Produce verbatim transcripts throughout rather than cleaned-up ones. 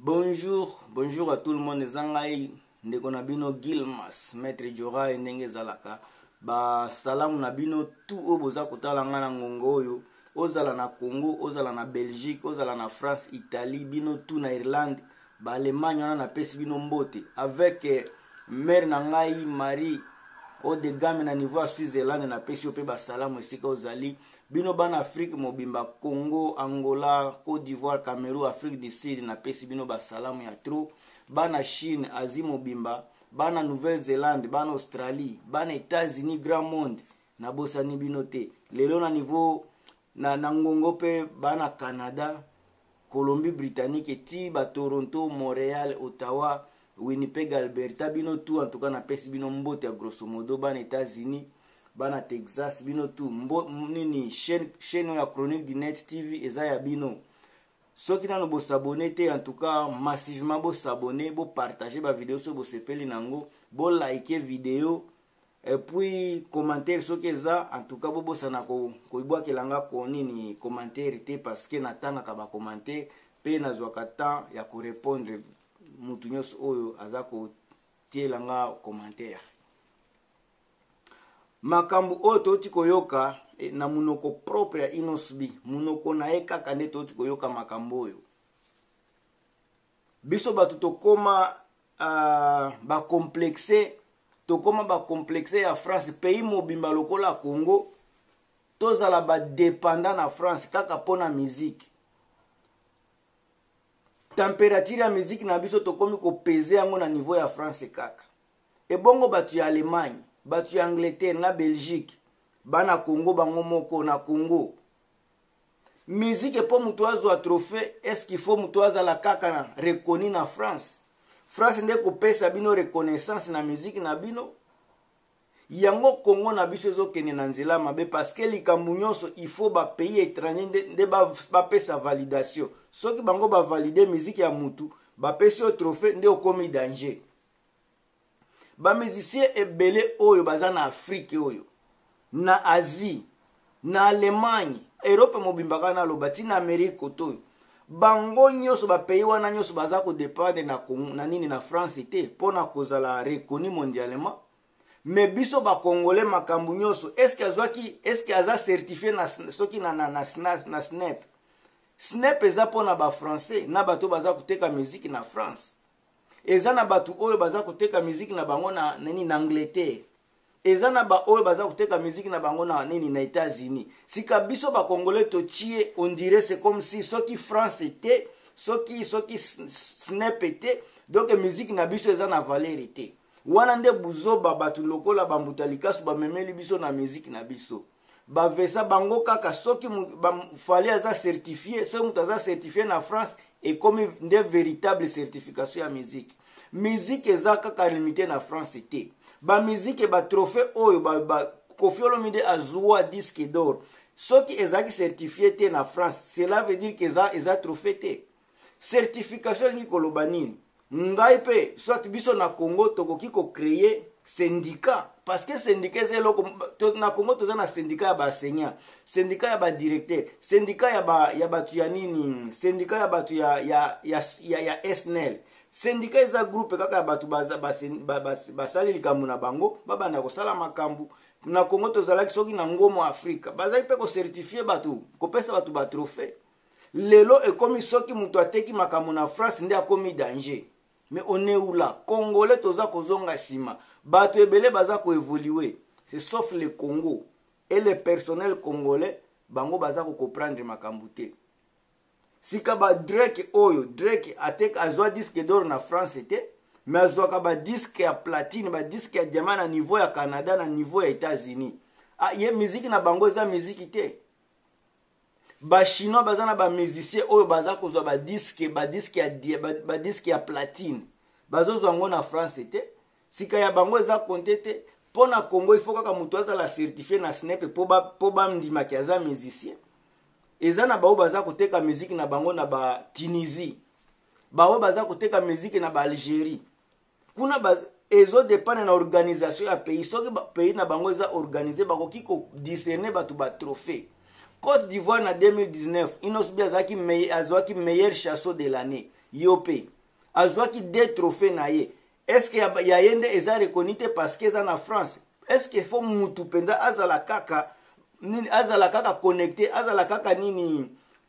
Bonjour, bonjour à tout le monde. Zangai ndeko na bino Gilmas, Maître Jora ndenge zalaka. Ba salamu na bino tout o boza kotala nga na ngongo oyo. Ozala na Congo, ozala na Belgique, ozala na France, Italie, bino tout na Irlande, ba Allemagne wana na pesi bino mbote. Avec eh, mère na ngai Marie o de game na niveau ya Switzerland na pesi ope ba salamu esika ozali. Bino bana Afrique mobimba Congo, Angola, Côte d'Ivoire, Cameroun, Afrique du Sud na pesi bino ba salamu ya trop. Bana Chine, Asie mobimba, bana Nouvelle-Zélande, bana Australie, bana États-Unis, grand monde na bosani bino te. Lelo na niveau na nangongo pe bana Canada, Colombie Britannique, ti ba Toronto, Montréal, Ottawa, Winnipeg, Alberta, bino tout en tout cas na pesi bino mbote grosso modo. Bana États-Unis, bana Texas, bino tout mbo nini chaîne chaîne ya Chronique du Net T V eza ya bino. Soki nano bo s'abonner te en tout cas massivement bo s'abonner, bo partager ba vidéo so bo sepeli nango, bo liker vidéo et puis commentaire soki eza en tout cas bo bo sana ko ko ibwa kelanga ko nini commentaire te parce que natanga ka ba commentaire pe na zwaka temps ya ko répondre mutu nyos oyo azako tielanga commentaire. Makambu o toti koyoka e, na munoko propre ya inosbi munoko na eka kande toti koyoka makambu oyo biso batu tokoma uh, ba complexe tokoma ba complexe ya France pays mobimba lokola Congo tozala ba dépendant na France kaka pona musique température ya musique na biso tokomi ko peser yango na niveau ya France kaka e bongo batu ya Allemagne batu ya Angleterre na Belgique bana Congo bango moko na Congo musique po mutu azwa trophée est-ce qu'il faut mutu azala kaka na reconnu na France France nde ko pesa bino reconnaissance na musique na bino yango Congo na biso ezokende na nzela mabe parce que likambu nyonso il faut ba pays étranger nde, nde ba, ba pesa validation soki bango ba valider musique ya mutu ba pesa trophée nde okomi danger. Ba musicien ebele oyo baza na Afrique oyo na Asie na Allemagne Europe mobimba na lobati na Amerique oto bango nyoso ba pays wana nyoso baza ko dépendre na na nini na France te pona kozala reconnu mondialement mais biso ba congolais makambu nyoso est-ce que azwaki est-ce que aza certifié na soki na na na, na, na snap snap eza pona ba français na bato baza kuteka musique na France. Ezana batu oyo baza kuteka musique na bango na nini na Angleterre. Ezana ba oyo baza kuteka musique na bango na nini na États-Unis. Sika biso ba congolais to chie on dirait c'est comme si soki France était, soki soki snap était, donc musique na biso ezana valeur était. Wana nde buzoba batu lokola bambutalika su ba memeli biso na musique na biso. Ba vesa bango kaka soki ba fallait aza certifié, soki mutaza certifié na France et comme des véritables certifications à musique. Musique eza kaka limité na France te. Ba musique e ba trophée oyo ba, ba Koffi Olomide azwa disque d'or. Soki ezaki certifié te na France, cela veut dire que eza eza trophée te. Certification ni kolobanini. Ngai pe soit biso na Congo tokoki ko créer syndicat parce que syndicat zelo na Congo toza na syndicat ya ba enseignant, syndicat ya ba directeur, syndicat ya ba ya batu ya nini, syndicat ya batu ya ya ya ya, ya S N L. Syndicat eza groupe kaka ya batu baza basali likambu na bango babanda kosala makambu na Congo tozala soki na ngomo Afrika baza pe ko certifier batu ko pesa batu ba trophée lelo ekomi soki mutu ateki makambu na France nde akomi danger. Mais on est où là? Congolais toza kozonga sima. Bato ebele baza ko évoluer. C'est sauf le Congo. Et le personnel congolais, bango baza ko comprendre makambu te. Sika ba Drake oyo, Drake atek azwa disque d'or na France te, mais azwa ka ba disque ya platine, ba disque ya diamant na niveau ya Canada na niveau ya États-Unis. Ah, ye musique na bango za musique te. Ba chinois baza na ba musicien oyo baza kozwa ba disque ba disque ya ba, ba disque ya platine bazo zwango na France te sika ya bango eza compté te pona Congo il faut kaka mutu azala certifié na snap po ba po ba ndima ki aza musicien eza na bao baza koteka musique na bango na ba Tunisie bao baza koteka musique na ba Algérie kuna ba ezo dépendre na organisation ya pays soki ba pays na bango eza organisé bakoki ko discerner batu ba trophée. Côte d'Ivoire en deux mille dix-neuf, Inosbi azaki meilleur chasseur de l'année. Yopé. azwaki deux trophées na ye. Est-ce que ya, ya yende eza reconnu te parce que eza na France? Est-ce que faut mutu penda azala kaka nini, azala kaka connecté, azala kaka nini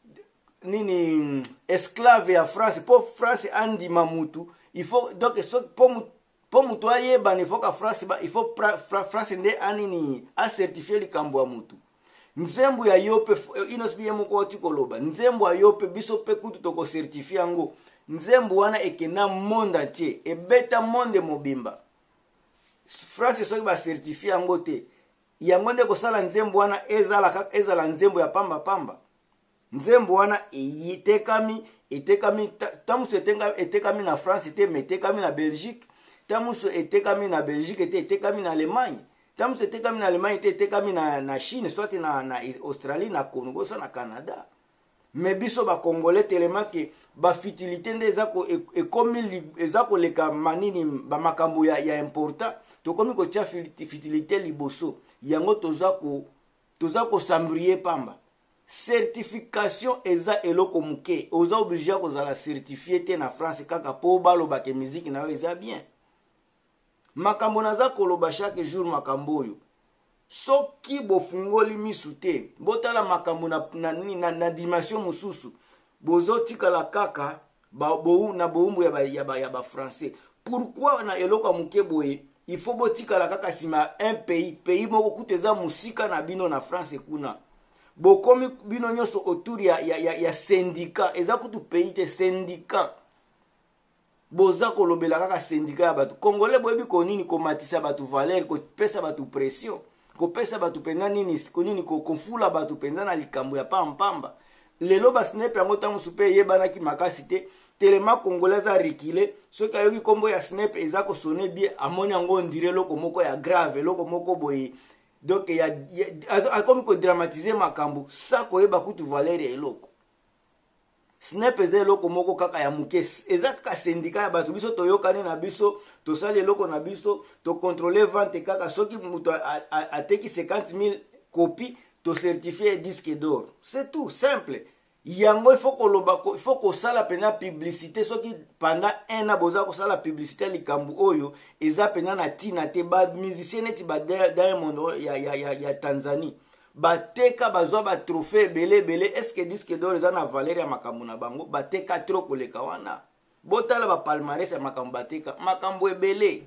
nini esclave ya France pour France andima mutu? Il faut donc so, pour mutu pour mutu ayeba il faut que France ba, il faut pra, fra, France nde anini a certifier likambo ya mutu. Nzembo ya yope inosbiye moko oti koloba nzembo ya yope biso pe kutu toko certifier yango. Nzembo wana ekena monde entier ebeta monde mobimba. France soki ba certifier yango te yango nde kosala nzembo wana ezala kaka ezala nzembo ya pamba pamba. Nzembo wana etekami etekami tamuso etekami etekami na France te metekami na Belgique, tamuso etekami na Belgique te etekami na Allemagne, tamuso etekami na Allemagne te etekami na na Chine, soit na na Australie, na Congo, soit na Canada. Mais biso ba congolais tellement que ba futilité nde ezako ekomi ezako leka manini ba makambo ya, ya important to komi ko tia futilité liboso yango tozako tozako sambrier pamba. Certification eza eloko muke oza obligé kozala certifié te na France kaka po baloba ke musique na yo eza bien. Makambo naza koloba chaque jour makambo oyo soki bofungoli misu te botala makambo na, na, na, na dimension mususu bozotikala kaka ba, bo, na boumbu ya ba, ya ba, ya ba français. Pourquoi na eloko muke boye il faut botikala kaka sima un pays pays moko kuteza musika na bino na France kuna bokomi bino nyoso autour ya, ya, ya, ya syndicat eza kutu pays te syndicat boza kolobela kaka syndicat ya batu congolais boyebi konini komatisa batu valeur kopesa batu pression kopesa batu penda nini konini kofula batu penda na likambo ya pampamba. Lelo basnepe yango tango supe yebanaki makasi te telema congolais za rikile soki ayoki kombo ya snap eza kosone bien amoni yango ondire loko moko ya grave loko moko boye. Donc il y a, a comme ko dramatiser makambo sa koyeba kutu valeur ya eloko. Snap eza eloko moko kaka ya muke eza kaka syndicat ya batu biso toyokani na biso tosali eloko na biso to contrôler vente kaka soki muto ateki cinquante mille copies to certifier disque d'or. C'est tout simple. Yango il faut koloba il faut ko sala pena publicité soki pendant un an boza ko sala publicité likambu oyo eza pena na tina te ba musicien neti ba Diamond ya ya ya, ya Tanzanie bateka bazwa ba trophée belé belé. Est-ce que disque d'or eza na valeur ya makambo na bango bateka trop koleka wana botala ba palmarès ya makambo bateka makambo ebele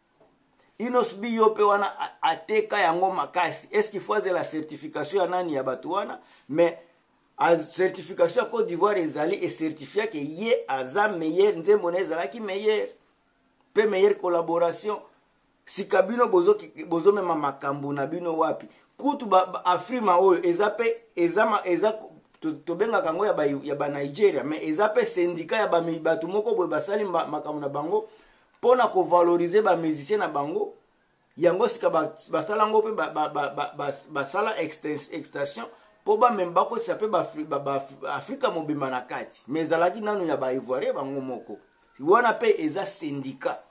inosbi yope wana ateka yango makasi. Est-ce qu'il faut la certification ya nani ya batu wana? Mais a certification Côte d'Ivoire ezali et certifié que ye aza meilleur nzembo na ezala ki meilleur pe meilleure collaboration si kabino bozo bozo mema makambo na bino wapi kutu ba, ba Afrima oyo eza pe eza ma eza to, to benga kango ya ba ya ba Nigeria mais eza pe syndicat ya ba batu moko boye basali makambo na bango pona ko valoriser ba musicien na bango yango sika ba basala ngo pe ba ba ba basala extension po ba memba ko sape ba Afrika mobimba na kati mais ezalaki nanu ya ba Ivoirien bango moko wana pe eza syndicat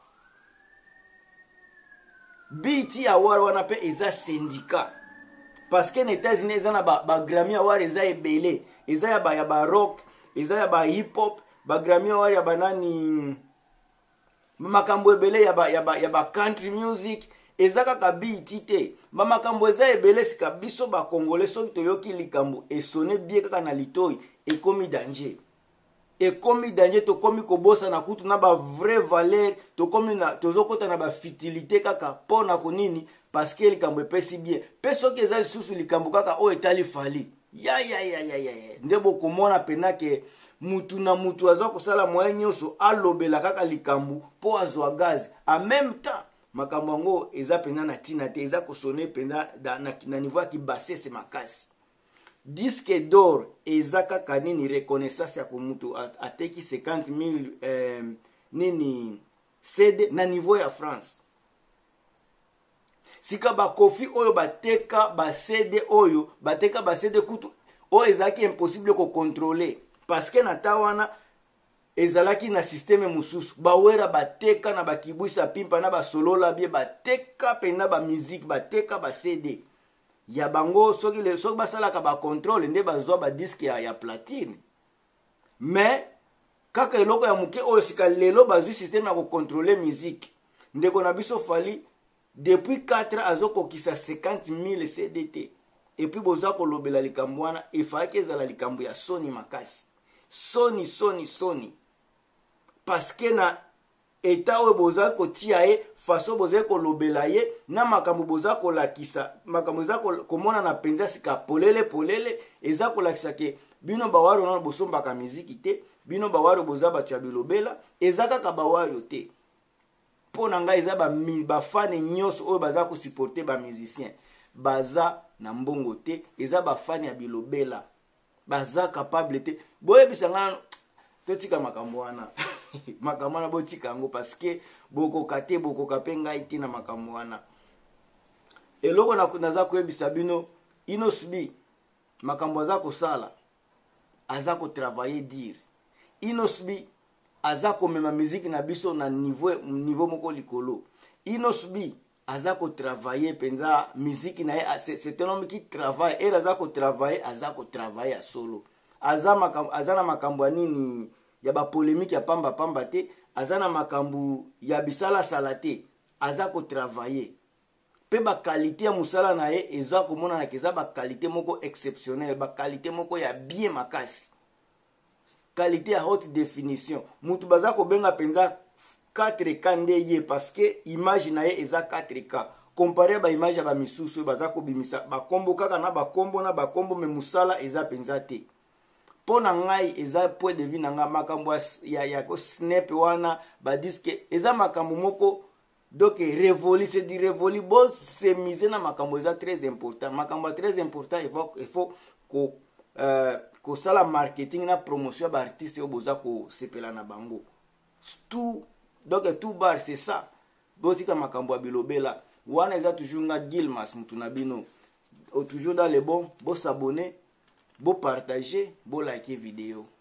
B T Award wana pe eza syndicat parce que les États-Unis eza na ba, ba Grammy Award eza ebele eza ya ba ya ba rock eza ya ba hip hop ba Grammy Award ya banani makambo ebele ya ba ya ba, ya ba country music eza kaka B T te ba makambo eza ebele sika biso ba congolais soki toyoki likambo esone bien kaka na litoi ekomi danger ekomi danger to komi kobosa na kutu na ba vraie valeur to komi na tozokota na ba futilité kaka pona konini parce que likambo epesi bien pe soki eza lisusu likambo kaka o etali fali ya ya ya ya ya ndebo komona pena ke mutu na mutu aza kosala moyen nyonso alobela kaka likambo po azwa gaz en même temps makambo ngo eza pena na tina te eza kosone pena na, na niveau ki basse makasi. Disque d'or eza kaka nini reconnaissance ya komutu ateki cinquante mille eh, nini C D na niveau ya France. Sika ba kofi oyo bateka ba C D oyo bateka ba C D kutu o ezaki impossible ko contrôler parce que na tawana ezalaki na système mususu bawera bateka na bakibwisa pimpa na basolola bie bateka pena ba musique bateka ba C D ya bango soki le soki basala ka ba contrôle nde bazwa ba disque ya, ya platine mais kaka eloko ya muke oyo sika lelo bazwi système ya kocontrôler musique ndeko na biso fali depuis quatre ans azokokisa cinquante mille C D T et puis boza kolobela likambo wana efaki ezala likambo ya soni makasi soni soni soni parce que na eta oyo boza kotia ye faso boza kolobela ye na makambo boza kolakisa makambo eza komona na penza sika polele polele eza kolakisa ke bino bawaro na bosombaka miziki te bino bawaro boza bato ya bilobela eza kaka bawaro te mpo na ngai eza bafane nyonso oyo baza kosupporte bamusicien baza na mbongo te eza bafane ya bilobela baza capable te boyebisa ngai totika makambo wana makambo wana botika yango parce que bokoka te bokoka mpe ngai te na makambo wana eloko naza koyebisa bino Inosbi makambo aza kosala aza kotravailler dire Inosbi aza komema musique na biso na niveau niveau moko likolo Inosbi aza kotravailler penza musique na ye c'est un homme qui travaille et aza kotravailler aza kotravailler a solo aza makambo aza na makambo nini ya ba polémique ya pamba pamba te aza na makambo ya bisala sala te aza kotravailler pe ba qualité ya musala na ye eza komona na keza ba qualité moko exceptionnelle ba qualité moko ya bien makasi qualité à haute définition mutu baza ko benga penza quatre K nde ye parce que image na ye eza quatre K comparé ba image ya ba misusu baza ko bimisa ba kombo kaka na ba kombo na ba kombo me musala eza penza te pona ngai eza point de vue na nga makambo ya ya ko snap wana ba diske eza makambo moko donc révolu c'est du révolu bo c'est misé na makambo eza très important makambo très important il faut il faut ko euh ko sala marketing na promotion ba artiste yo boza ko sepela na bango tout donc tout bar c'est ça botika makambo ya bilobela wana eza toujours nga Gilmas mutuna bino toujours dans les bons bo s'abonner bo partager bo liker vidéo.